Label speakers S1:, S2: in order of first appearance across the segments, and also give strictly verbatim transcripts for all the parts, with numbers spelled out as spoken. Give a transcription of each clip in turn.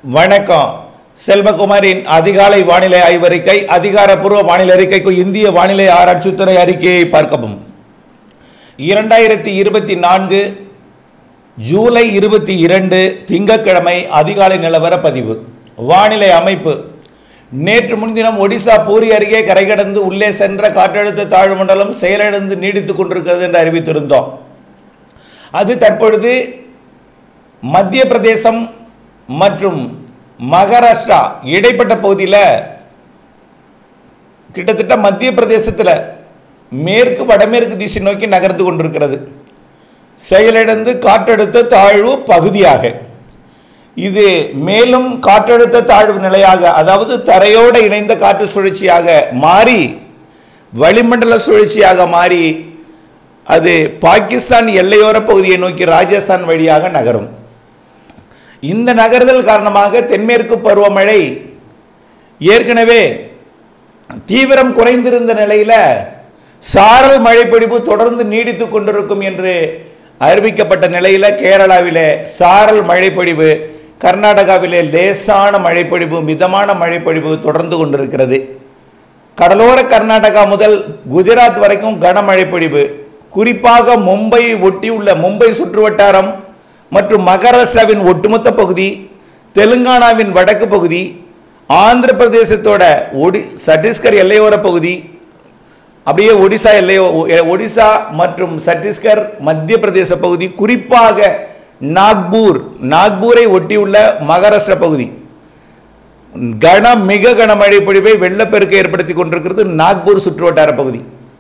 S1: வணக்கம். செல்வகுமாரின் அதிகாலை வானிலை ஆய்வறிக்கை. அதிகாரப்பூர்வ வானிலை அறிக்கைக்கு இந்திய வானிலை ஆராய்ச்சித்துறை அறிக்கையை பார்க்கவும். இரண்டாயிரத்தி இருபத்தி நான்கு ஜூலை இருபத்தி இரண்டு திங்கட்கிழமை அதிகாலை நிலவர பதிவு. வானிலை அமைப்பு. நேற்று முன்தினம் ஒடிசா பூரி அருகே கரை கடந்து உள்ளே சென்ற காற்றழுத்த தாழ்வு மண்டலம் செயலிழந்து நீடித்துக் கொண்டிருக்கிறது என்று அறிவித்திருந்தோம். அது தற்பொழுது மத்திய பிரதேசம் மற்றும் மகாராஷ்டிரா இடைப்பட்ட பகுதியில் கிட்டத்தட்ட மத்திய பிரதேசத்தில் மேற்கு வடமேற்கு திசை நோக்கி நகர்ந்து கொண்டிருக்கிறது. செயலிழந்து காற்றழுத்த தாழ்வு பகுதியாக இது மேலும் காற்றழுத்த தாழ்வு நிலையாக, அதாவது தரையோடு இணைந்த காற்று சுழற்சியாக மாறி வளிமண்டல சுழற்சியாக மாறி அது பாகிஸ்தான் எல்லையோர பகுதியை நோக்கி ராஜஸ்தான் வழியாக நகரும். இந்த நகர்தல் காரணமாக தென்மேற்கு பருவமழை ஏற்கனவே தீவிரம் குறைந்திருந்த நிலையில் சாரல் மழைப்பொழிவு தொடர்ந்து நீடித்து கொண்டிருக்கும் என்று அறிவிக்கப்பட்ட நிலையில் கேரளாவிலே சாரல் மழைப்பொழிவு, கர்நாடகாவிலே லேசான மழைப்பொழிவு, மிதமான மழைப்பொழிவு தொடர்ந்து கொண்டிருக்கிறது. கடலோர கர்நாடகா முதல் குஜராத் வரைக்கும் கனமழை பொழிவு, குறிப்பாக மும்பையை ஒட்டியுள்ள மும்பை சுற்றுவட்டாரம் மற்றும் மகாராஷ்டிராவின் ஒட்டுமொத்த பகுதி, தெலுங்கானாவின் வடக்கு பகுதி, ஆந்திர பிரதேசத்தோட ஒடி சத்தீஸ்கர் எல்லையோர பகுதி, அப்படியே ஒடிசா எல்லையோ ஒடிசா மற்றும் சத்தீஸ்கர் மத்திய பிரதேச பகுதி, குறிப்பாக நாக்பூர் நாக்பூரை ஒட்டியுள்ள மகாராஷ்டிரா பகுதி கன மிக கனமழை பொழிவை வெள்ளப்பெருக்கு ஏற்படுத்தி கொண்டிருக்கிறது. நாக்பூர் சுற்றுவட்டார பகுதி.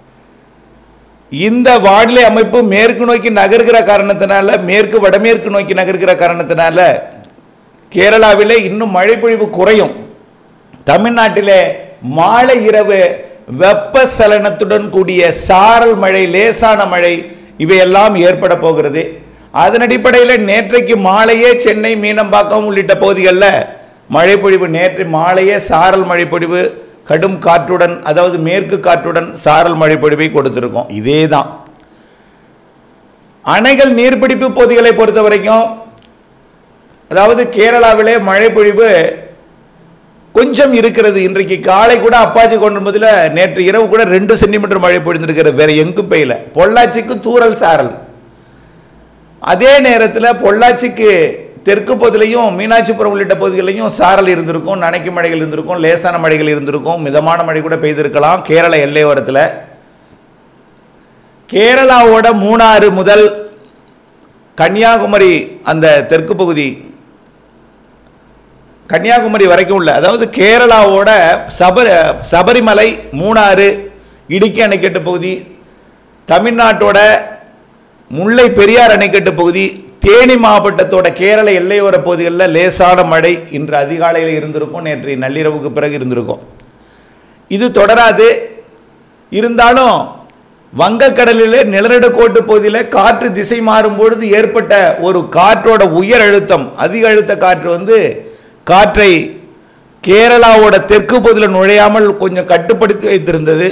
S1: இந்த வானிலை அமைப்பு மேற்கு நோக்கி நகர்கிற காரணத்தினால, மேற்கு வடமேற்கு நோக்கி நகர்கிற காரணத்தினால கேரளாவிலே இன்னும் மழை பொழிவு குறையும். தமிழ்நாட்டிலே மாலை இரவு வெப்பசலனத்துடன் கூடிய சாரல் மழை, லேசான மழை இவையெல்லாம் ஏற்பட போகிறது. அதன் அடிப்படையில் நேற்றைக்கு மாலையே சென்னை, மீனம்பாக்கம் உள்ளிட்ட பகுதிகளில் மழை பொழிவு, நேற்று மாலையே சாரல் மழை பொழிவு கடும் காற்றுடன், அதாவது மேற்கு காற்றுடன் சாரல் மழை பொழிவை கொடுத்திருக்கோம். இதே தான் அணைகள் நீர்பிடிப்பு பகுதிகளை பொறுத்த வரைக்கும், அதாவது கேரளாவிலே மழை பொழிவு கொஞ்சம் இருக்கிறது. இன்றைக்கு காலை கூட அப்பாச்சி கொண்டிருப்பதில் நேற்று இரவு கூட ரெண்டு சென்டிமீட்டர் மழை பொழிந்திருக்கிறது. வேற எங்கும் பெய்யல. பொள்ளாச்சிக்கு தூறல் சாரல். அதே நேரத்தில் பொள்ளாச்சிக்கு தெற்கு பகுதியிலையும் மீனாட்சிபுரம் உள்ளிட்ட பகுதிகளிலையும் சாரல் இருந்திருக்கும், நனைக்கு மழைகள் இருந்திருக்கும், லேசான மழைகள் இருந்திருக்கும், மிதமான மழை கூட பெய்திருக்கலாம். கேரள எல்லையோரத்தில் கேரளாவோட மூணாறு முதல் கன்னியாகுமரி அந்த தெற்கு பகுதி கன்னியாகுமரி வரைக்கும் உள்ள, அதாவது கேரளாவோட சபரி சபரிமலை, மூணாறு, இடுக்கி அணைக்கட்டு பகுதி, தமிழ்நாட்டோட முல்லை பெரியார் அணைக்கட்டு பகுதி, தேனி மாவட்டத்தோட கேரள எல்லையோர பகுதிகளில் லேசான மழை இன்று அதிகாலையில் இருந்திருக்கும், நேற்று நள்ளிரவுக்கு பிறகு இருந்திருக்கும். இது தொடராது. இருந்தாலும் வங்கக்கடலில் நிலநடுக்கோட்டு பகுதியில் காற்று திசை மாறும் பொழுது ஏற்பட்ட ஒரு காற்றோட உயர் அழுத்தம், அதிக அழுத்த காற்று வந்து காற்றை கேரளாவோட தெற்கு பகுதியில் நுழையாமல் கொஞ்சம் கட்டுப்படுத்தி வைத்திருந்தது.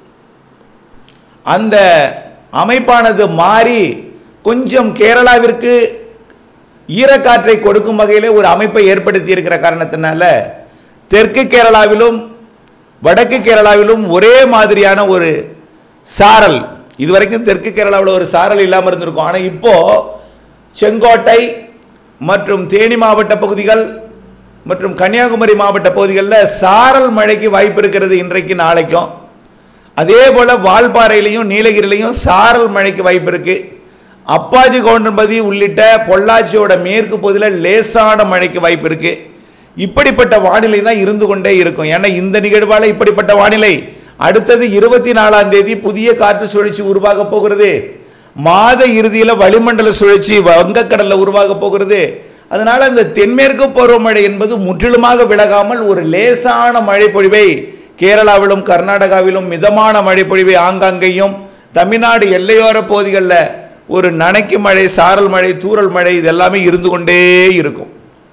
S1: அந்த அமைப்பானது மாறி கொஞ்சம் கேரளாவிற்கு ஈரக்காற்றை கொடுக்கும் வகையிலே ஒரு அமைப்பை ஏற்படுத்தி இருக்கிற காரணத்தினால தெற்கு கேரளாவிலும் வடக்கு கேரளாவிலும் ஒரே மாதிரியான ஒரு சாரல், இதுவரைக்கும் தெற்கு கேரளாவில் ஒரு சாரல் இல்லாமல் இருந்திருக்கும். ஆனால் இப்போ செங்கோட்டை மற்றும் தேனி மாவட்ட பகுதிகள் மற்றும் கன்னியாகுமரி மாவட்ட பகுதிகளில் சாரல் மழைக்கு வாய்ப்பு இருக்கிறது இன்றைக்கு நாளைக்கும். அதே போல் வால்பாறையிலையும் நீலகிரிலையும் சாரல் மழைக்கு வாய்ப்பு இருக்குது. அப்பாச்சி கவுண்டன்பதி உள்ளிட்ட பொள்ளாச்சியோட மேற்கு பகுதியில் லேசான மழைக்கு வாய்ப்பு இருக்கு. இப்படிப்பட்ட வானிலை தான் இருந்து கொண்டே இருக்கும். ஏன்னா இந்த நிகழ்வால் இப்படிப்பட்ட வானிலை அடுத்தது இருபத்தி நாலாம் தேதி புதிய காற்று சுழற்சி உருவாக போகிறது. மாத இறுதியில் வளிமண்டல சுழற்சி வங்கக்கடலில் உருவாக போகிறது. அதனால இந்த தென்மேற்கு பருவமழை என்பது முற்றிலுமாக விலகாமல் ஒரு லேசான மழை பொழிவை கேரளாவிலும் கர்நாடகாவிலும், மிதமான மழை பொழிவை ஆங்காங்கேயும், தமிழ்நாடு எல்லையோர பகுதிகளில் ஒரு நனைக்கு மழை, சாரல் மழை, தூறல் மழை இதெல்லாமே இருந்து கொண்டே இருக்கும்.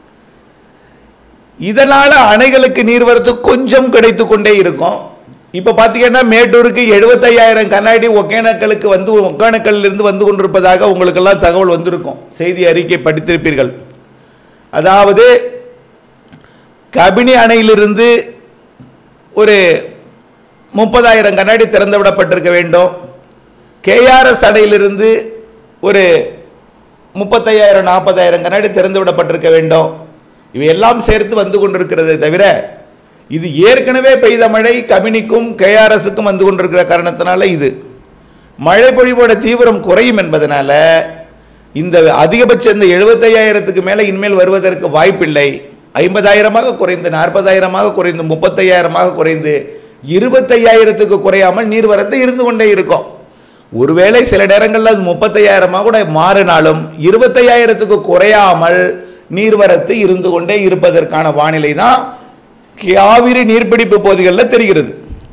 S1: இதனால அணைகளுக்கு நீர்வரத்து கொஞ்சம் கிடைத்து கொண்டே இருக்கும். இப்போ பார்த்தீங்கன்னா மேட்டூருக்கு எழுபத்தையாயிரம் கண்ணாடி ஒகேனக்கலுக்கு வந்து ஒகேனக்கல்லில் இருந்து வந்து கொண்டிருப்பதாக உங்களுக்கெல்லாம் தகவல் வந்திருக்கும், செய்தி அறிக்கை படித்திருப்பீர்கள். அதாவது கபினி அணையிலிருந்து ஒரு முப்பதாயிரம் கண்ணாடி திறந்து விடப்பட்டிருக்க வேண்டும். கேஆர்எஸ் அணையிலிருந்து ஒரு முப்பத்தையாயிரம் நாற்பதாயிரம் கண்ணாடி திறந்து விடப்பட்டிருக்க வேண்டும். இவையெல்லாம் சேர்த்து வந்து கொண்டிருக்கிறதே தவிர இது ஏற்கனவே பெய்த மழை கபினிக்கும் கேஆர்எஸுக்கும் வந்து கொண்டிருக்கிற காரணத்தினால இது மழை பொழிவோட தீவிரம் குறையும் என்பதனால இந்த அதிகபட்ச இந்த எழுபத்தையாயிரத்துக்கு மேலே இனிமேல் வருவதற்கு வாய்ப்பில்லை. ஐம்பதாயிரமாக குறைந்து நாற்பதாயிரமாக குறைந்து முப்பத்தையாயிரமாக குறைந்து இருபத்தையாயிரத்துக்கு குறையாமல் நீர்வரத்து இருந்து கொண்டே இருக்கும். ஒருவேளை சில நேரங்களில் அது முப்பத்தையாயிரமாக கூட மாறினாலும் இருபத்தையாயிரத்துக்கு குறையாமல் நீர்வரத்து இருந்து கொண்டே இருப்பதற்கான வானிலை தான் காவிரி நீர்பிடிப்பு பகுதிகளில் தெரிகிறது.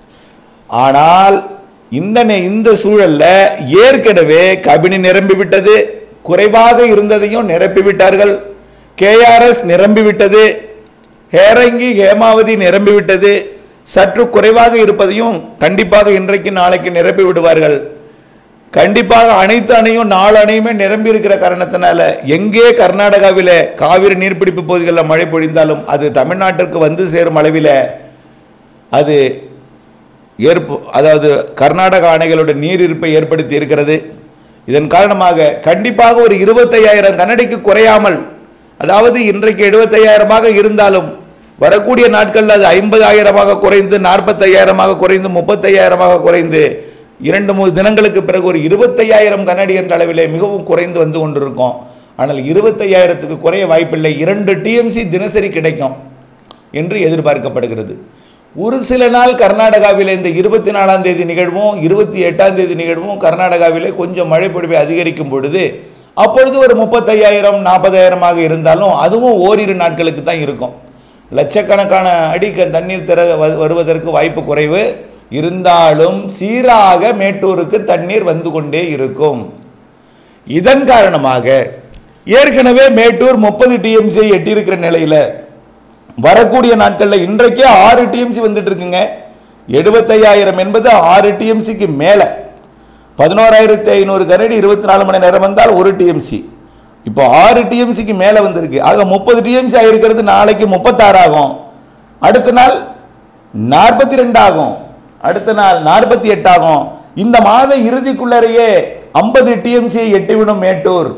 S1: ஆனால் இந்த இந்த சூழல்ல ஏற்கனவே கபினி நிரம்பிவிட்டது, குறைவாக இருந்ததையும் நிரப்பிவிட்டார்கள். கேஆர்எஸ் நிரம்பிவிட்டது, ஹேரங்கி ஹேமாவதி நிரம்பிவிட்டது. சற்று குறைவாக இருப்பதையும் கண்டிப்பாக இன்றைக்கு நாளைக்கு நிரப்பி விடுவார்கள். கண்டிப்பாக அனைத்து அணையும் நாலு அணையுமே நிரம்பி இருக்கிற காரணத்தினால எங்கே கர்நாடகாவில் காவிரி நீர்பிடிப்பு பகுதிகளில் மழை பொழிந்தாலும் அது தமிழ்நாட்டிற்கு வந்து சேரும் அளவில் அது ஏற்பு அதாவது கர்நாடக அணைகளோட நீர் இருப்பை ஏற்படுத்தி இருக்கிறது. இதன் காரணமாக கண்டிப்பாக ஒரு இருபத்தையாயிரம் கனடிக்கு குறையாமல், அதாவது இன்றைக்கு எழுபத்தையாயிரமாக இருந்தாலும் வரக்கூடிய நாட்களில் அது ஐம்பதாயிரமாக குறைந்து நாற்பத்தையாயிரமாக குறைந்து முப்பத்தையாயிரமாக குறைந்து இரண்டு மூணு தினங்களுக்கு பிறகு ஒரு இருபத்தையாயிரம் கனடி என்ற அளவிலே மிகவும் குறைந்து வந்து கொண்டிருக்கும். ஆனால் இருபத்தையாயிரத்துக்கு குறைய வாய்ப்பில்லை. இரண்டு டிஎம்சி தினசரி கிடைக்கும் என்று எதிர்பார்க்கப்படுகிறது. ஒரு சில நாள் கர்நாடகாவில் இந்த இருபத்தி நாலாம் தேதி நிகழ்வும் இருபத்தி எட்டாம் தேதி நிகழ்வும் கர்நாடகாவிலே கொஞ்சம் மழை பொழிவை அதிகரிக்கும் பொழுது அப்பொழுது ஒரு முப்பத்தையாயிரம் நாற்பதாயிரமாக இருந்தாலும் அதுவும் ஓரிரு நாட்களுக்கு தான் இருக்கும். லட்சக்கணக்கான அடிக்க தண்ணீர் திற வருவதற்கு வாய்ப்பு குறைவு இருந்தாலும் சீராக மேட்டூருக்கு தண்ணீர் வந்து கொண்டே இருக்கும். இதன் காரணமாக ஏற்கனவே மேட்டூர் முப்பது டிஎம்சி எட்டியிருக்கிற நிலையில் வரக்கூடிய நாட்களில் இன்றைக்கே ஆறு டிஎம்சி வந்துட்டு இருக்குங்க. எழுபத்தையாயிரம் என்பது ஆறு டிஎம்சிக்கு மேலே பதினோராயிரத்தி ஐநூறு கரடி இருபத்தி நாலு மணி நேரம் வந்தால் ஒரு டிஎம்சி, இப்போ ஆறு டிஎம்சிக்கு மேலே வந்திருக்கு. ஆக முப்பது டிஎம்சி ஆகிருக்கிறது. நாளைக்கு முப்பத்தாறு ஆகும், அடுத்த நாள் நாற்பத்தி ரெண்டு ஆகும், அடுத்த நாள் நாற்பத்தி எட்டு ஆகும். இந்த மாத இறுதிக்குள்ளரையே ஐம்பது டிஎம்சியை எட்டிவிடும் மேட்டூர்.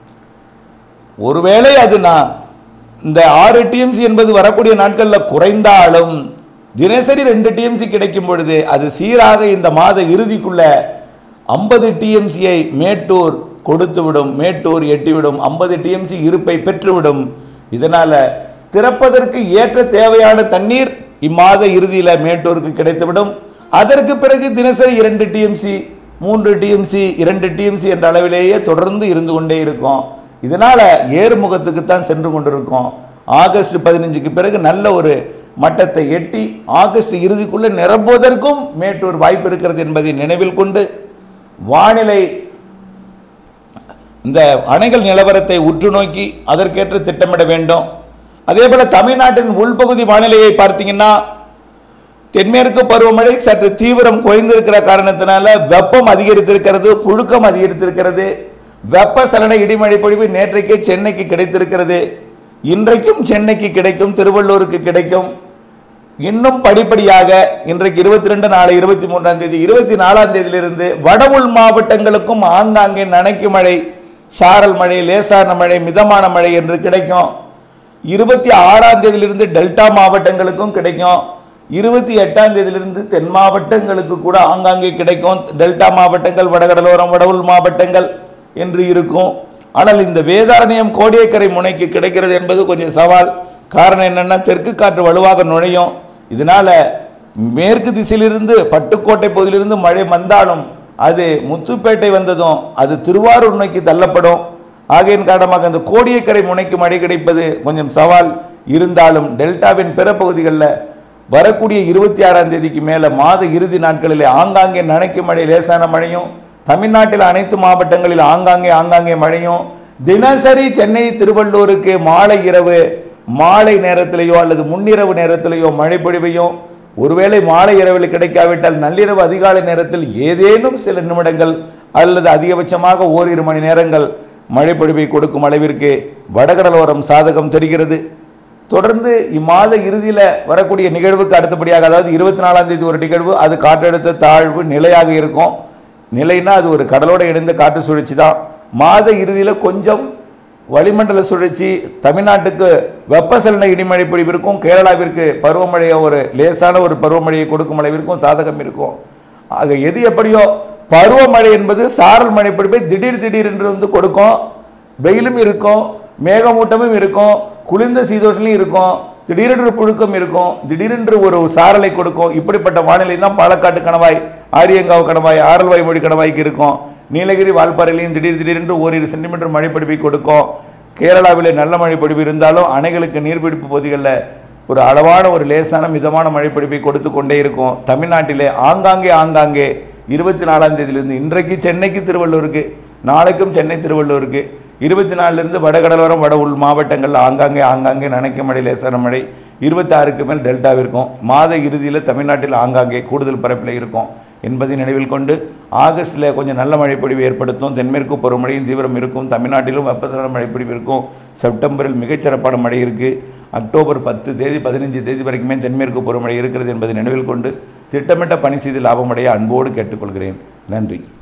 S1: ஒருவேளை அது நான் இந்த ஆறு டிஎம்சி என்பது வரக்கூடிய நாட்களில் குறைந்தாலும் தினசரி ரெண்டு டிஎம்சி கிடைக்கும் பொழுது அது சீராக இந்த மாத இறுதிக்குள்ள ஐம்பது டிஎம்சியை மேட்டூர் கொடுத்துவிடும், மேட்டூர் எட்டிவிடும், ஐம்பது டிஎம்சி இருப்பை பெற்றுவிடும். இதனால் திறப்பதற்கு ஏற்ற தேவையான தண்ணீர் இம்மாத இறுதியில் மேட்டூருக்கு கிடைத்துவிடும். அதற்கு பிறகு தினசரி இரண்டு டிஎம்சி மூன்று டிஎம்சி இரண்டு டிஎம்சி என்ற அளவிலேயே தொடர்ந்து இருந்து கொண்டே இருக்கும். இதனால் ஏறுமுகத்துக்கு தான் சென்று கொண்டிருக்கும். ஆகஸ்ட் பதினஞ்சுக்கு பிறகு நல்ல ஒரு மட்டத்தை எட்டி ஆகஸ்ட் இறுதிக்குள்ளே நிரம்புவதற்கும் மேட்டூர் வாய்ப்பு இருக்கிறது என்பதை நினைவில் கொண்டு வானிலை இந்த அணைகள் நிலவரத்தை உற்று நோக்கி அதற்கேற்ற திட்டமிட வேண்டும். அதே போல தமிழ்நாட்டின் உள்பகுதி வானிலையை பார்த்தீங்கன்னா தென்மேற்கு பருவமழை சற்று தீவிரம் குறைந்திருக்கிற காரணத்தினால வெப்பம் அதிகரித்திருக்கிறது, புழுக்கம் அதிகரித்திருக்கிறது. வெப்பசலன இடிமழை பொழிவு நேற்றைக்கே சென்னைக்கு கிடைத்திருக்கிறது, இன்றைக்கும் சென்னைக்கு கிடைக்கும், திருவள்ளூருக்கு கிடைக்கும். இன்னும் படிப்படியாக இன்றைக்கு இருபத்தி ரெண்டு நாளை இருபத்தி மூன்றாம் தேதி இருபத்தி நாலாம் தேதியிலிருந்து வட உள் மாவட்டங்களுக்கும் ஆங்காங்கே நனைக்கும் மழை, சாரல் மழை, லேசான மழை, மிதமான மழை என்று கிடைக்கும். இருபத்தி ஆறாம் தேதியிலிருந்து டெல்டா மாவட்டங்களுக்கும் கிடைக்கும். இருபத்தி எட்டாம் தேதியிலிருந்து தென் மாவட்டங்களுக்கு கூட ஆங்காங்கே கிடைக்கும். டெல்டா மாவட்டங்கள், வடகடலோரம், வட உள் மாவட்டங்கள் என்று இருக்கும். ஆனால் இந்த வேதாரண்யம் கோடியக்கரை முனைக்கு கிடைக்கிறது என்பது கொஞ்சம் சவால். காரணம் என்னென்னா தெற்கு காற்று வலுவாக நுழையும். இதனால் மேற்கு திசையிலிருந்து பட்டுக்கோட்டை பகுதியிலிருந்து மழை வந்தாலும் அது முத்துப்பேட்டை வந்ததும் அது திருவாரூர் நோக்கி தள்ளப்படும். ஆகையின் காரணமாக அந்த கோடியக்கரை முனைக்கு மழை கிடைப்பது கொஞ்சம் சவால். இருந்தாலும் டெல்டாவின் பிற பகுதிகளில் வரக்கூடிய இருபத்தி ஆறாம் தேதிக்கு மேலே மாத இறுதி நாட்களில் ஆங்காங்கே நனைக்கும் மழை, லேசான மழையும், தமிழ்நாட்டில் அனைத்து மாவட்டங்களில் ஆங்காங்கே ஆங்காங்கே மழையும், தினசரி சென்னை திருவள்ளூருக்கு மாலை இரவு மாலை நேரத்திலேயோ அல்லது முன்னிரவு நேரத்திலேயோ மழை பொழிவையும், ஒருவேளை மாலை இரவில் கிடைக்காவிட்டால் நள்ளிரவு அதிகாலை நேரத்தில் ஏதேனும் சில நிமிடங்கள் அல்லது அதிகபட்சமாக ஓரிரு மணி நேரங்கள் மழை பொழிவை கொடுக்கும் அளவிற்கு வடகடலோரம் சாதகம் தெரிகிறது. தொடர்ந்து இம்மாத இறுதியில் வரக்கூடிய நிகழ்வுக்கு அடுத்தபடியாக, அதாவது இருபத்தி நாலாம் தேதி ஒரு நிகழ்வு, அது காற்றழுத்த தாழ்வு நிலையாக இருக்கும். நிலைன்னா அது ஒரு கடலோடு இணைந்த காற்று சுழற்சி தான். மாத இறுதியில் கொஞ்சம் வளிமண்டல சுழற்சி தமிழ்நாட்டுக்கு வெப்பசலன இடிமழை பொழிவு இருக்கும். கேரளாவிற்கு பருவமழையை ஒரு லேசான ஒரு பருவமழையை கொடுக்கும் அளவிற்கும் சாதகம் இருக்கும். ஆக எது எப்படியோ பருவமழை என்பது சாரல் மழை பொழிவை திடீர் திடீர் என்று வந்து கொடுக்கும். வெயிலும் இருக்கும், மேகமூட்டமும் இருக்கும், குளிர்ந்த சீதோஷனும் இருக்கும், திடீரென்று புழுக்கம் இருக்கும், திடீரென்று ஒரு சாரலை கொடுக்கும். இப்படிப்பட்ட வானிலை தான் பாலக்காட்டு கணவாய், ஆரியங்காவு கணவாய், ஆரல்வாய் மொழி கணவாய்க்கு இருக்கும். நீலகிரி வால்பாறையிலையும் திடீர் திடீரென்று ஓரிரு சென்டிமீட்டர் மழைப்பிடிப்பை கொடுக்கும். கேரளாவில் நல்ல மழைப்பிடிப்பு இருந்தாலும் அணைகளுக்கு நீர்பிடிப்பு பகுதிகளில் ஒரு அளவான ஒரு லேசான மிதமான மழைப்பிடிப்பை கொடுத்து கொண்டே இருக்கும். தமிழ்நாட்டிலே ஆங்காங்கே ஆங்காங்கே இருபத்தி நாலாம் தேதியிலிருந்து இன்றைக்கு சென்னைக்கு திருவள்ளூருக்கு, நாளைக்கும் சென்னை திருவள்ளூருக்கு, இருபத்தி நாலுலேருந்து வடகடலோரம் வட உள் மாவட்டங்களில் ஆங்காங்கே ஆங்காங்கே நனைக்கும் மழை லேசான மழை, இருபத்தி ஆறுக்கு மேல் டெல்டாவிற்கும், மாத இறுதியில் தமிழ்நாட்டில் ஆங்காங்கே கூடுதல் பரப்பில் இருக்கும் என்பதை நினைவில் கொண்டு ஆகஸ்டில் கொஞ்சம் நல்ல மழைப்பொழிவு ஏற்படுத்தும். தென்மேற்கு பருவமழையும் தீவிரம் இருக்கும். தமிழ்நாட்டிலும் வெப்பசலன மழைப்பொழிவு இருக்கும். செப்டம்பரில் மிகச்சிறப்பான மழை இருக்குது. அக்டோபர் பத்து தேதி பதினைஞ்சு தேதி வரைக்குமே தென்மேற்கு பருவமழை இருக்கிறது என்பதை நினைவில் கொண்டு திட்டமிட்ட பணி செய்து லாபமடைய அன்போடு கேட்டுக்கொள்கிறேன். நன்றி.